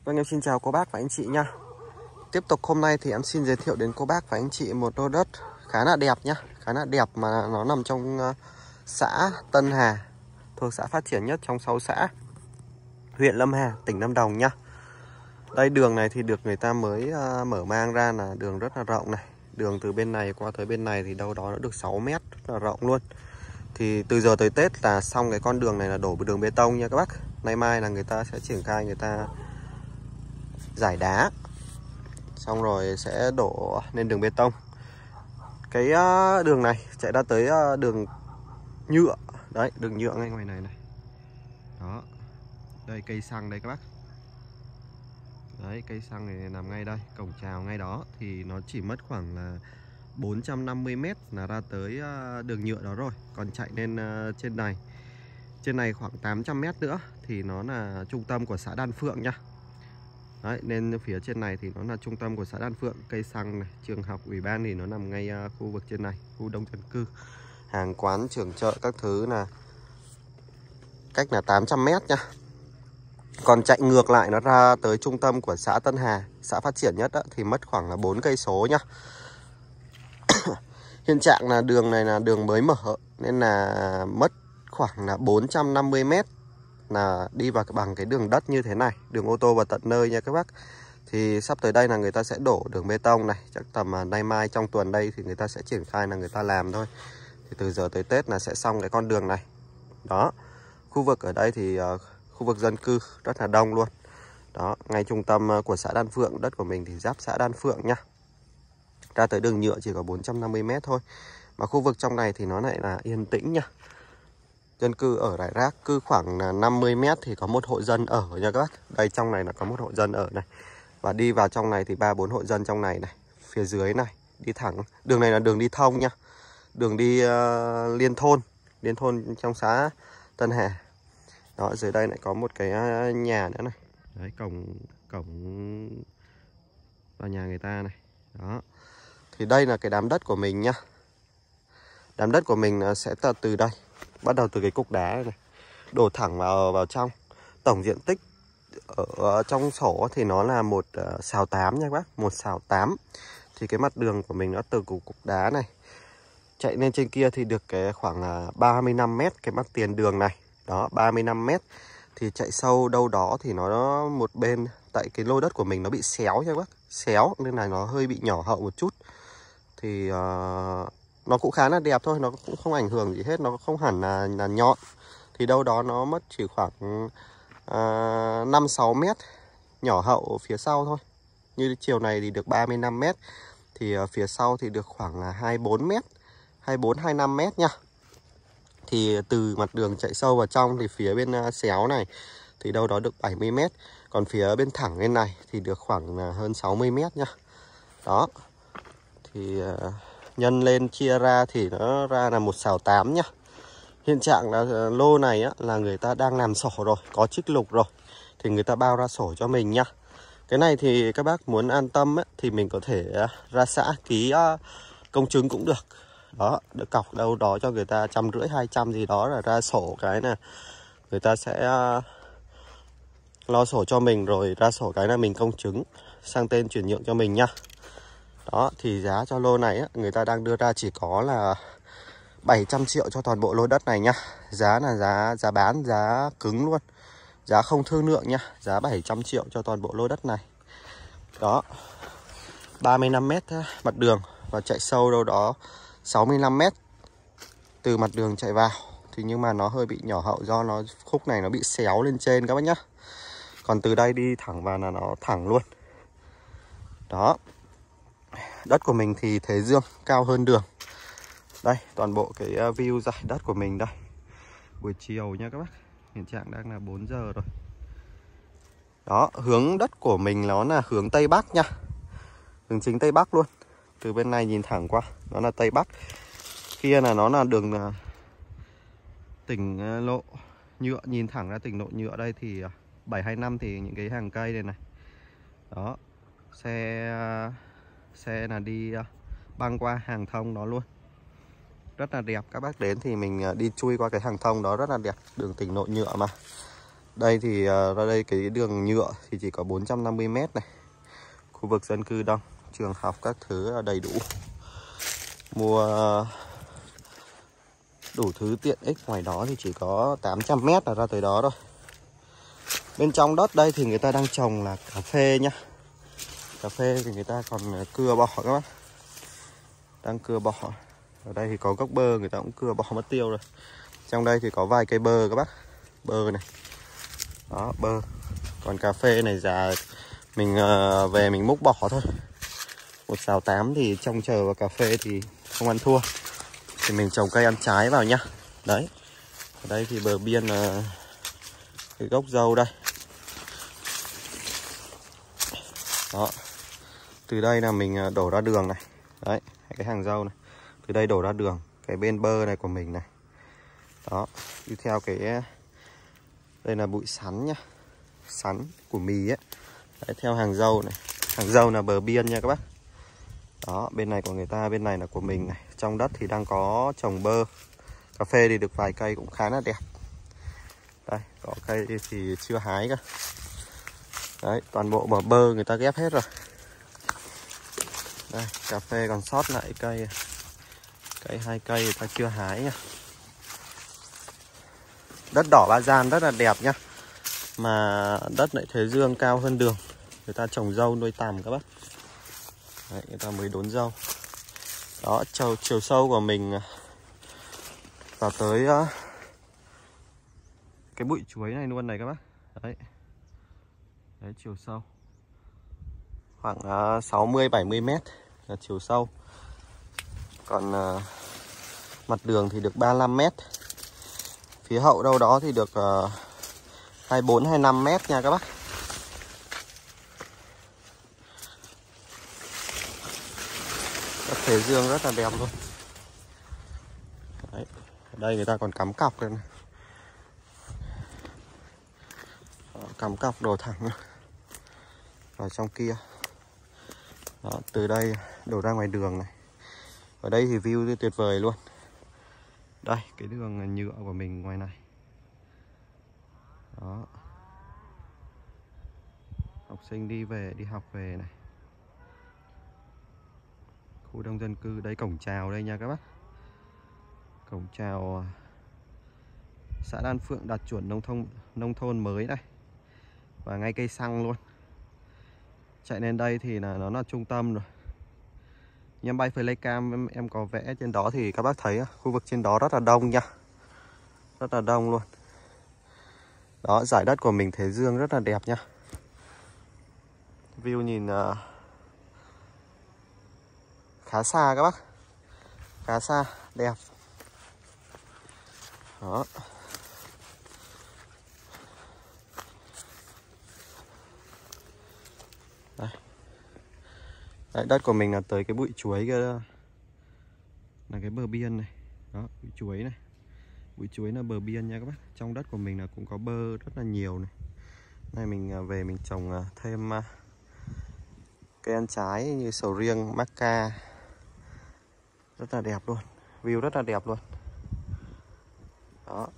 Vâng, em xin chào cô bác và anh chị nha. Tiếp tục hôm nay thì em xin giới thiệu đến cô bác và anh chị một lô đất khá là đẹp nhá. Khá là đẹp mà nó nằm trong xã Tân Hà, thuộc xã phát triển nhất trong 6 xã, huyện Lâm Hà, tỉnh Lâm Đồng nhá. Đây đường này thì được người ta mới mở mang ra, là đường rất là rộng này. Đường từ bên này qua tới bên này thì đâu đó nó được 6 mét, rất là rộng luôn. Thì từ giờ tới Tết là xong cái con đường này là đổ đường bê tông nha các bác. Nay mai là người ta sẽ triển khai, người ta giải đá, xong rồi sẽ đổ lên đường bê tông. Cái đường này chạy ra tới đường nhựa. Đấy, đường nhựa ngay ngoài này này. Đó. Đây cây xăng đây các bác. Đấy, cây xăng này nằm ngay đây, cổng chào ngay đó. Thì nó chỉ mất khoảng là 450 m là ra tới đường nhựa đó rồi. Còn chạy lên trên này khoảng 800 m nữa thì nó là trung tâm của xã Đan Phượng nha. Đấy, nên phía trên này thì nó là trung tâm của xã Đan Phượng. Cây xăng này, trường học, ủy ban thì nó nằm ngay khu vực trên này, khu đông dân cư. Hàng quán, trường chợ các thứ là cách là 800 m nha. Còn chạy ngược lại nó ra tới trung tâm của xã Tân Hà, xã phát triển nhất đó, thì mất khoảng là 4 cây số nhá. Hiện trạng là đường này là đường mới mở nên là mất khoảng là 450 m là đi vào bằng cái đường đất như thế này, đường ô tô vào tận nơi nha các bác. Thì sắp tới đây là người ta sẽ đổ đường bê tông này, chắc tầm nay mai trong tuần đây thì người ta sẽ triển khai là người ta làm thôi. Thì từ giờ tới Tết là sẽ xong cái con đường này. Đó, khu vực ở đây thì khu vực dân cư rất là đông luôn. Đó, ngay trung tâm của xã Đan Phượng, đất của mình thì giáp xã Đan Phượng nhá. Ra tới đường nhựa chỉ có 450 m thôi. Mà khu vực trong này thì nó lại là yên tĩnh nha. Dân cư ở rải rác, cứ khoảng là 50 m thì có một hộ dân ở nha các bác. Đây trong này là có một hộ dân ở này. Và đi vào trong này thì 3-4 hộ dân trong này này. Phía dưới này, đi thẳng. Đường này là đường đi thông nha. Đường đi liên thôn trong xã Tân Hà. Đó, dưới đây lại có một cái nhà nữa này. Đấy, cổng vào nhà người ta này. Đó. Thì đây là cái đám đất của mình nhá. Đám đất của mình sẽ từ đây, bắt đầu từ cái cục đá này, đổ thẳng vào trong. Tổng diện tích ở trong sổ thì nó là 1/8 nha các bác, 1/8. Thì cái mặt đường của mình nó từ cục đá này chạy lên trên kia thì được cái khoảng là 35 m cái mặt tiền đường này. Đó, 35 m. Thì chạy sâu đâu đó thì nó một bên, tại cái lô đất của mình nó bị xéo nha các bác, xéo nên là nó hơi bị nhỏ hậu một chút. Thì nó cũng khá là đẹp thôi, nó cũng không ảnh hưởng gì hết, nó không hẳn là nhọn. Thì đâu đó nó mất chỉ khoảng 5-6 m nhỏ hậu phía sau thôi. Như chiều này thì được 35 m, thì phía sau thì được khoảng là 24 m, 24-25 m nha. Thì từ mặt đường chạy sâu vào trong thì phía bên xéo này thì đâu đó được 70 m. Còn phía bên thẳng bên này thì được khoảng là hơn 60 m nha. Đó. Thì nhân lên chia ra thì nó ra là 1/8 nhá. Hiện trạng là lô này á, là người ta đang làm sổ rồi, có trích lục rồi. Thì người ta bao ra sổ cho mình nhá. Cái này thì các bác muốn an tâm á, thì mình có thể ra xã ký công chứng cũng được. Đó, được cọc đâu đó cho người ta 150-200 gì đó là ra sổ, cái này người ta sẽ lo sổ cho mình, rồi ra sổ cái là mình công chứng sang tên chuyển nhượng cho mình nhá. Đó, thì giá cho lô này á, người ta đang đưa ra chỉ có là 700 triệu cho toàn bộ lô đất này nhá. Giá là giá bán, giá cứng luôn, giá không thương lượng nhá. Giá 700 triệu cho toàn bộ lô đất này. Đó, 35 m mặt đường và chạy sâu đâu đó 65 m từ mặt đường chạy vào. Thì nhưng mà nó hơi bị nhỏ hậu do nó khúc này nó bị xéo lên trên các bác nhá. Còn từ đây đi thẳng vào là nó thẳng luôn. Đó. Đất của mình thì thế dương, cao hơn đường. Đây, toàn bộ cái view dải đất của mình đây. Buổi chiều nha các bác. Hiện trạng đang là 4 giờ rồi. Đó, hướng đất của mình nó là hướng Tây Bắc nha. Hướng chính Tây Bắc luôn. Từ bên này nhìn thẳng qua, nó là Tây Bắc. Kia là nó là đường tỉnh lộ nhựa, nhìn thẳng ra tỉnh lộ nhựa đây thì 725 thì những cái hàng cây này này. Đó, xe là đi băng qua hàng thông đó luôn. Rất là đẹp, các bác đến thì mình đi chui qua cái hàng thông đó rất là đẹp, đường tỉnh lộ nhựa mà. Đây thì ra đây cái đường nhựa thì chỉ có 450 m này. Khu vực dân cư đông, trường học các thứ đầy đủ. Mua đủ thứ tiện ích, ngoài đó thì chỉ có 800 m là ra tới đó thôi. Bên trong đất đây thì người ta đang trồng là cà phê nhá. Cà phê thì người ta còn cưa bỏ các bác. Đang cưa bỏ. Ở đây thì có gốc bơ, người ta cũng cưa bỏ mất tiêu rồi. Trong đây thì có vài cây bơ các bác. Bơ này. Đó, bơ. Còn cà phê này già mình về mình múc bỏ thôi. Một xào 8 thì trông chờ vào cà phê thì không ăn thua. Thì mình trồng cây ăn trái vào nhá. Đấy. Ở đây thì bờ biên là cái gốc dâu đây. Đó. Từ đây là mình đổ ra đường này. Đấy, cái hàng dâu này. Từ đây đổ ra đường. Cái bên bơ này của mình này. Đó. Đi theo cái... Đây là bụi sắn nhá. Sắn của mì ấy. Đấy, theo hàng dâu này. Hàng dâu là bờ biên nha các bác. Đó, bên này của người ta, bên này là của mình này. Trong đất thì đang có trồng bơ. Cà phê thì được vài cây cũng khá là đẹp. Đây, có cây thì chưa hái cơ. Đấy, toàn bộ bờ bơ người ta ghép hết rồi. Đây, cà phê còn sót lại cây. Cây 2 cây người ta chưa hái nha. Đất đỏ Ba Gian rất là đẹp nhá. Mà đất lại thế dương cao hơn đường. Người ta trồng dâu nuôi tằm các bác. Đấy, người ta mới đốn dâu. Đó, chiều sâu của mình vào tới cái bụi chuối này luôn này các bác. Đấy. Đấy, chiều sâu khoảng 60-70 m là chiều sâu. Còn mặt đường thì được 35 m. Phía hậu đâu đó thì được 24-25 m nha các bác. Đất thế dương rất là đẹp luôn. Đấy. Ở đây người ta còn cắm cọc đây này. Đó, cắm cọc đổ thẳng vào trong kia. Đó, từ đây đổ ra ngoài đường này. Ở đây thì view tuyệt vời luôn. Đây, cái đường nhựa của mình ngoài này. Đó. Học sinh đi học về này. Khu đông dân cư, đây cổng chào đây nha các bác. Cổng chào xã Đan Phượng đạt chuẩn nông thôn mới này. Và ngay cây xăng luôn. Chạy lên đây thì nó là trung tâm rồi. Em bay flycam em có vẽ trên đó thì các bác thấy khu vực trên đó rất là đông nha. Rất là đông luôn. Đó, giải đất của mình thế dương rất là đẹp nha. View nhìn khá xa các bác. Khá xa, đẹp. Đó. Đây. Đấy, đất của mình là tới cái bụi chuối kia. Là cái bờ biên này. Đó, bụi chuối này. Bụi chuối là bờ biên nha các bác. Trong đất của mình là cũng có bơ rất là nhiều này. Nay mình về mình trồng thêm cây ăn trái như sầu riêng, mắc ca. Rất là đẹp luôn. View rất là đẹp luôn. Đó.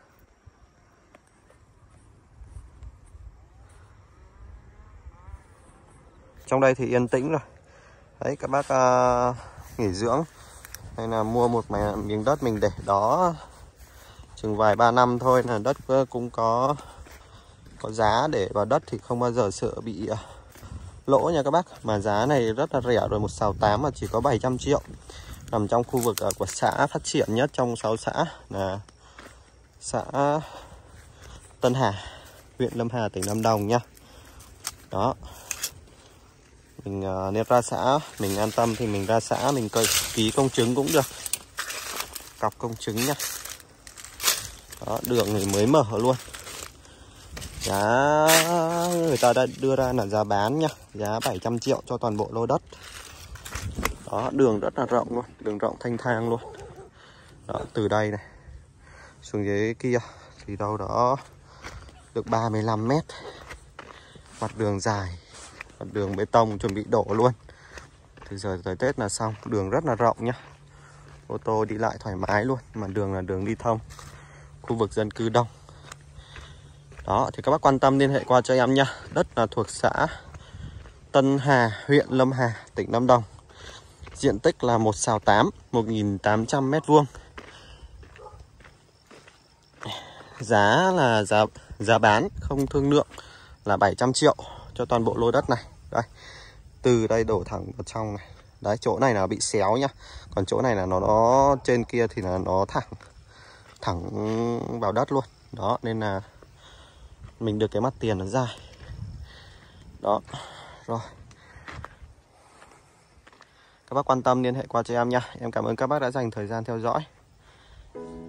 Trong đây thì yên tĩnh rồi. Đấy, các bác nghỉ dưỡng hay là mua một miếng đất mình để đó chừng vài 3 năm thôi là đất cũng có giá để vào đất thì không bao giờ sợ bị lỗ nha các bác. Mà giá này rất là rẻ rồi, một xào 8 mà chỉ có 700 triệu. Nằm trong khu vực của xã phát triển nhất trong 6 xã là xã Tân Hà, huyện Lâm Hà, tỉnh Lâm Đồng nhá. Đó. Mình nên ra xã, mình an tâm thì mình ra xã mình ký công chứng cũng được. Cọc công chứng nhá. Đó, đường thì mới mở luôn. Giá người ta đã đưa ra là giá bán nhá, giá 700 triệu cho toàn bộ lô đất. Đó, đường rất là rộng luôn, đường rộng thanh thang luôn. Đó, từ đây này xuống dưới kia thì đâu đó được 35 m. Mặt đường dài, mặt đường bê tông chuẩn bị đổ luôn. Từ giờ tới Tết là xong, đường rất là rộng nhá. Ô tô đi lại thoải mái luôn, mà đường là đường đi thông. Khu vực dân cư đông. Đó thì các bác quan tâm liên hệ qua cho em nha. Đất là thuộc xã Tân Hà, huyện Lâm Hà, tỉnh Lâm Đồng. Diện tích là 1/8, 1.800 m². Giá là giá bán không thương lượng là 700 triệu cho toàn bộ lô đất này. Đây, từ đây đổ thẳng vào trong này. Đấy, chỗ này là bị xéo nhá. Còn chỗ này là nó trên kia thì là nó thẳng vào đất luôn. Đó, nên là mình được cái mặt tiền nó dài. Đó, rồi. Các bác quan tâm liên hệ qua cho em nha. Em cảm ơn các bác đã dành thời gian theo dõi.